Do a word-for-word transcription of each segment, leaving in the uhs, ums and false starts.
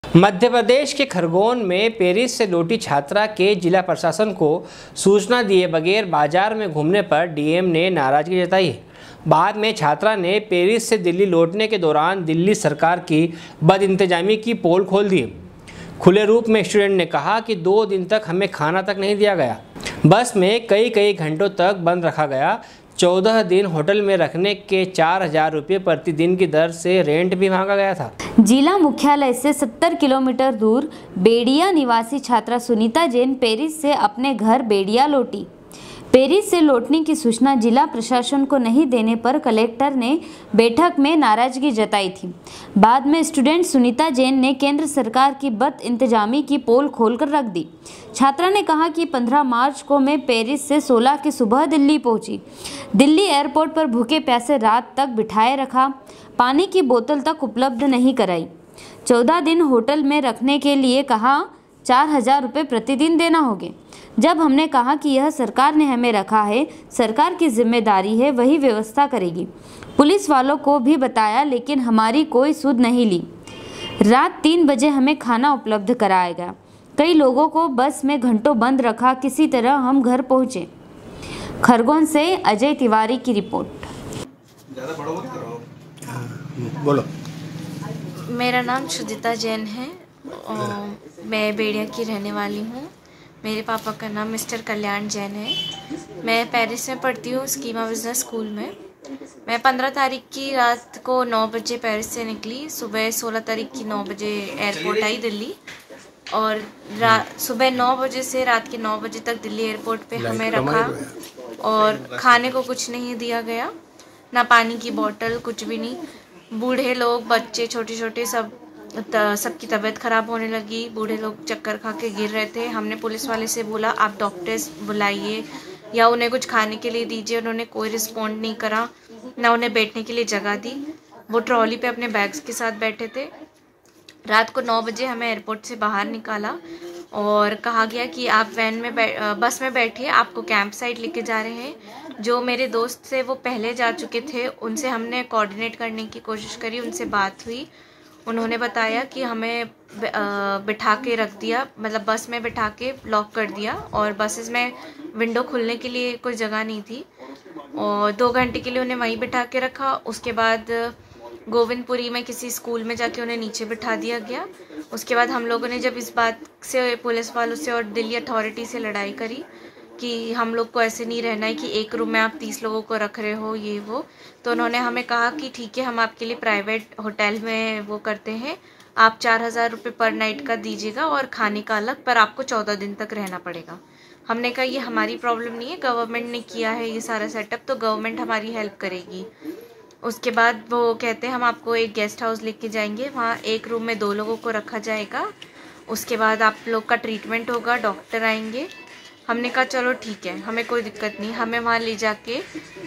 मध्य प्रदेश के खरगोन में पेरिस से लौटी छात्रा के जिला प्रशासन को सूचना दिए बगैर बाजार में घूमने पर डीएम ने नाराजगी जताई। बाद में छात्रा ने पेरिस से दिल्ली लौटने के दौरान दिल्ली सरकार की बदइंतजामी की पोल खोल दी। खुले रूप में स्टूडेंट ने कहा कि दो दिन तक हमें खाना तक नहीं दिया गया, बस में कई कई घंटों तक बंद रखा गया, चौदह दिन होटल में रखने के चार हजार रुपये प्रतिदिन की दर से रेंट भी मांगा गया था। जिला मुख्यालय से सत्तर किलोमीटर दूर बेड़िया निवासी छात्रा सुनीता जैन पेरिस से अपने घर बेड़िया लौटी। पेरिस से लौटने की सूचना जिला प्रशासन को नहीं देने पर कलेक्टर ने बैठक में नाराजगी जताई थी। बाद में स्टूडेंट सुनीता जैन ने केंद्र सरकार की बदइंतजामी की पोल खोलकर रख दी। छात्रा ने कहा कि पंद्रह मार्च को मैं पेरिस से सोलह की सुबह दिल्ली पहुंची। दिल्ली एयरपोर्ट पर भूखे प्यासे रात तक बिठाए रखा, पानी की बोतल तक उपलब्ध नहीं कराई, चौदह दिन होटल में रखने के लिए कहा, चार हजार रुपये प्रतिदिन देना होगे। जब हमने कहा कि यह सरकार ने हमें रखा है, सरकार की जिम्मेदारी है, वही व्यवस्था करेगी। पुलिस वालों को भी बताया, लेकिन हमारी कोई सुध नहीं ली। रात तीन बजे हमें खाना उपलब्ध कराया गया। कई लोगों को बस में घंटों बंद रखा, किसी तरह हम घर पहुंचे। खरगोन से अजय तिवारी की रिपोर्ट। बोलो। मेरा नाम शुदिता जैन है और मैं बेड़िया की रहने वाली हूँ। मेरे पापा का नाम मिस्टर कल्याण जैन है। मैं पेरिस में पढ़ती हूँ स्कीमा बिजनेस स्कूल में। मैं पंद्रह तारीख की रात को नौ बजे पेरिस से निकली। सुबह सोलह तारीख की नौ बजे एयरपोर्ट आई दिल्ली और सुबह नौ बजे से रात के नौ बजे तक दिल्ली एयरपोर्ट पे हमें रखा और खाने को कुछ नहीं दिया गया, ना पानी की बोतल, कुछ भी नहीं। बूढ़े लोग, बच्चे, छोटे छोटे सब सबकी तबीयत ख़राब होने लगी। बूढ़े लोग चक्कर खा के गिर रहे थे। हमने पुलिस वाले से बोला आप डॉक्टर्स बुलाइए या उन्हें कुछ खाने के लिए दीजिए। उन्होंने कोई रिस्पॉन्ड नहीं करा, ना उन्हें बैठने के लिए जगह दी। वो ट्रॉली पे अपने बैग्स के साथ बैठे थे। रात को नौ बजे हमें एयरपोर्ट से बाहर निकाला और कहा गया कि आप वैन में बस में बैठिए, आपको कैंप साइट लेके जा रहे हैं। जो मेरे दोस्त थे वो पहले जा चुके थे, उनसे हमने कोऑर्डिनेट करने की कोशिश करी, उनसे बात हुई। उन्होंने बताया कि हमें बिठा के रख दिया, मतलब बस में बिठा के लॉक कर दिया और बसेस में विंडो खुलने के लिए कोई जगह नहीं थी और दो घंटे के लिए उन्हें वहीं बिठा के रखा। उसके बाद गोविंदपुरी में किसी स्कूल में जाके उन्हें नीचे बिठा दिया गया। उसके बाद हम लोगों ने जब इस बात से पुलिस वालों से और दिल्ली अथॉरिटी से लड़ाई करी कि हम लोग को ऐसे नहीं रहना है कि एक रूम में आप तीस लोगों को रख रहे हो, ये वो, तो उन्होंने हमें कहा कि ठीक है, हम आपके लिए प्राइवेट होटल में वो करते हैं, आप चार हज़ार रुपये पर नाइट का दीजिएगा और खाने का अलग, पर आपको चौदह दिन तक रहना पड़ेगा। हमने कहा ये हमारी प्रॉब्लम नहीं है, गवर्नमेंट ने किया है ये सारा सेटअप, तो गवर्नमेंट हमारी हेल्प करेगी। उसके बाद वो कहते हैं हम आपको एक गेस्ट हाउस लेके जाएंगे, वहाँ एक रूम में दो लोगों को रखा जाएगा, उसके बाद आप लोग का ट्रीटमेंट होगा, डॉक्टर आएंगे। हमने कहा चलो ठीक है, हमें कोई दिक्कत नहीं। हमें वहाँ ले जाके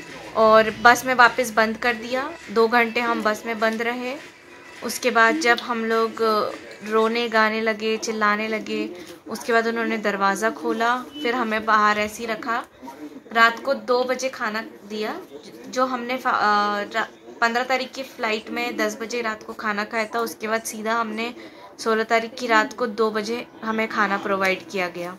और बस में वापस बंद कर दिया। दो घंटे हम बस में बंद रहे। उसके बाद जब हम लोग रोने गाने लगे, चिल्लाने लगे, उसके बाद उन्होंने दरवाज़ा खोला, फिर हमें बाहर ऐसे ही रखा। रात को दो बजे खाना दिया, जो हमने पंद्रह तारीख की फ़्लाइट में दस बजे रात को खाना खाया था। उसके बाद सीधा हमने सोलह तारीख की रात को दो बजे हमें खाना प्रोवाइड किया गया।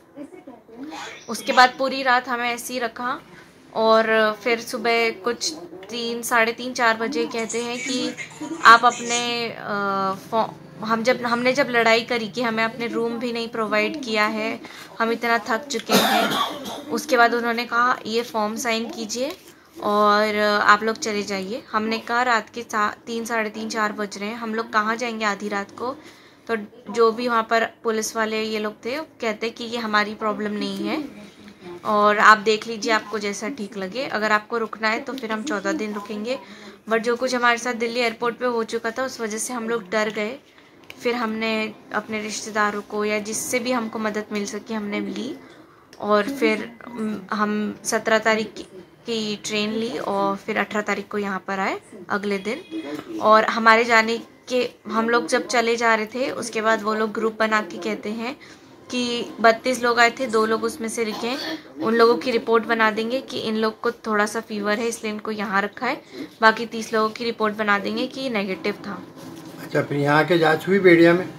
उसके बाद पूरी रात हमें ऐसे ही रखा और फिर सुबह कुछ तीन साढ़े तीन चार बजे कहते हैं कि आप अपने आ, हम जब हमने जब लड़ाई करी कि हमें अपने रूम भी नहीं प्रोवाइड किया है, हम इतना थक चुके हैं। उसके बाद उन्होंने कहा ये फॉर्म साइन कीजिए और आप लोग चले जाइए। हमने कहा रात के तीन साढ़े तीन चार बज रहे हैं, हम लोग कहाँ जाएंगे आधी रात को। तो जो भी वहाँ पर पुलिस वाले ये लोग थे कहते कि ये हमारी प्रॉब्लम नहीं है और आप देख लीजिए, आपको जैसा ठीक लगे, अगर आपको रुकना है तो फिर हम चौदह दिन रुकेंगे। बट जो कुछ हमारे साथ दिल्ली एयरपोर्ट पे हो चुका था उस वजह से हम लोग डर गए। फिर हमने अपने रिश्तेदारों को या जिससे भी हमको मदद मिल सकी हमने ली और फिर हम सत्रह तारीख की ट्रेन ली और फिर अठारह तारीख को यहाँ पर आए अगले दिन। और हमारे जाने के हम लोग जब चले जा रहे थे उसके बाद वो लोग ग्रुप बना के कहते हैं कि बत्तीस लोग आए थे, दो लोग उसमें से रुके, उन लोगों की रिपोर्ट बना देंगे कि इन लोग को थोड़ा सा फीवर है इसलिए इनको यहाँ रखा है, बाकी तीस लोगों की रिपोर्ट बना देंगे कि नेगेटिव था। अच्छा, फिर यहाँ के जांच हुई बेड़िया में?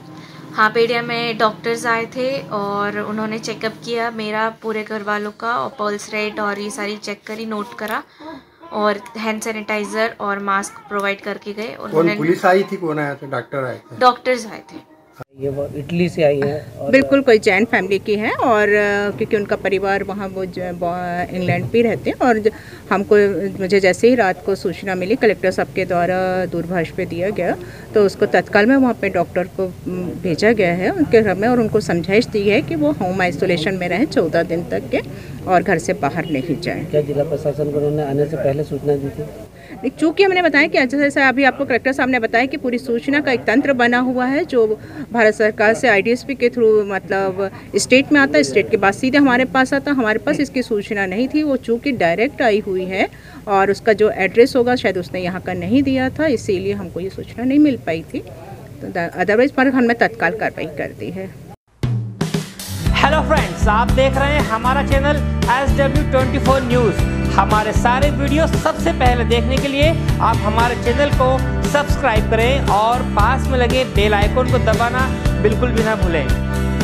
हाँ, बेड़िया में डॉक्टर्स आए थे और उन्होंने चेकअप किया मेरा, पूरे घर वालों का, और पल्स रेट और ये सारी चेक करी, नोट करा, और हैंड सैनिटाइजर और मास्क प्रोवाइड करके गए। कौन पुलिस आई थी, कौन आया था? डॉक्टर आए थे? डॉक्टर्स आए थे। ये वो इटली से आई है और बिल्कुल कोई जैन फैमिली की है, और क्योंकि उनका परिवार वहाँ वो इंग्लैंड पे रहते हैं, और हमको मुझे जैसे ही रात को सूचना मिली कलेक्टर साहब के द्वारा दूरभाष पे दिया गया, तो उसको तत्काल में वहाँ पे डॉक्टर को भेजा गया है उनके घर में, और उनको समझाइश दी है कि वो होम आइसोलेशन में रहें चौदह दिन तक के, और घर से बाहर नहीं जाएं। क्या जिला प्रशासन को उन्होंने आने से पहले सूचना दी थी? चूँकि हमने बताया कि जैसे अभी आपको कलेक्टर साहब ने बताया कि पूरी सूचना का एक तंत्र बना हुआ है जो भारत सरकार से आईडीएसपी के थ्रू मतलब स्टेट में आता है, स्टेट के बाद सीधे हमारे पास आता। हमारे पास इसकी सूचना नहीं थी, वो चूँकि डायरेक्ट आई हुई है और उसका जो एड्रेस होगा शायद उसने यहाँ का नहीं दिया था, इसीलिए हमको ये सूचना नहीं मिल पाई थी। तो अदरवाइज पर हमने तत्काल कार्रवाई कर दी है। हेलो फ्रेंड्स, आप देख रहे हैं हमारा channel S W twenty four news. हमारे सारे वीडियो सबसे पहले देखने के लिए आप हमारे चैनल को सब्सक्राइब करें और पास में लगे बेल आइकन को दबाना बिल्कुल भी ना भूलें।